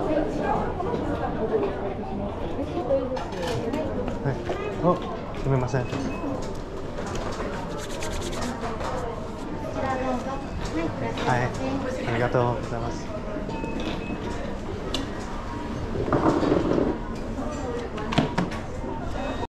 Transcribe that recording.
はい。お、すみません。はい、ありがとうございます。